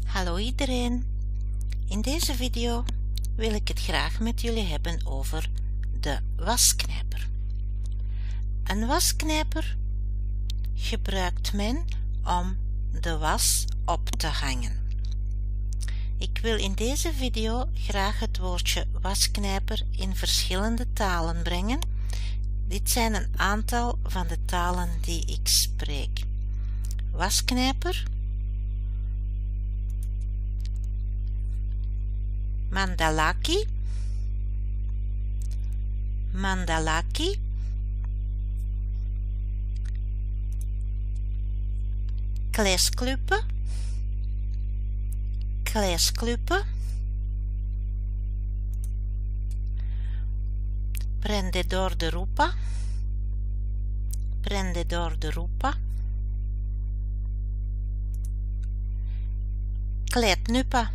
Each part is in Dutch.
Hallo iedereen, in deze video wil ik het graag met jullie hebben over de wasknijper. Een wasknijper gebruikt men om de was op te hangen. Ik wil in deze video graag het woordje wasknijper in verschillende talen brengen. Dit zijn een aantal van de talen die ik spreek. Wasknijper, mandalaki, mandalaki, kleskluppen, kleskluppen, prendedor de rupa, prendedor de rupa, kletnupa,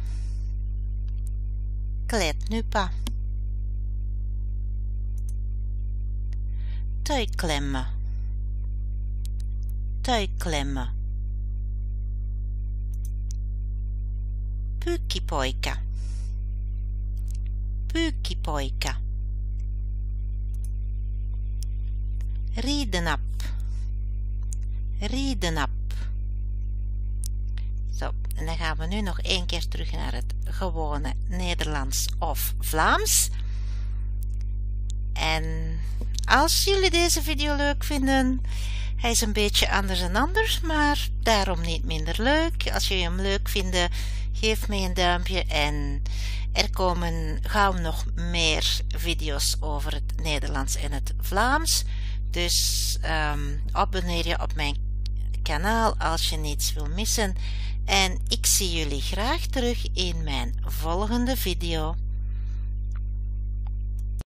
kletnupa, tuiklemmen, tuiklemmen, pyykkipoika, pyykkipoika, riedenap, riedenap. Zo, en dan gaan we nu nog één keer terug naar het gewone Nederlands of Vlaams. En als jullie deze video leuk vinden, hij is een beetje anders dan anders, maar daarom niet minder leuk. Als jullie hem leuk vinden, geef mij een duimpje en er komen gauw nog meer video's over het Nederlands en het Vlaams. Dus abonneer je op mijn kanaal als je niets wil missen. En ik zie jullie graag terug in mijn volgende video.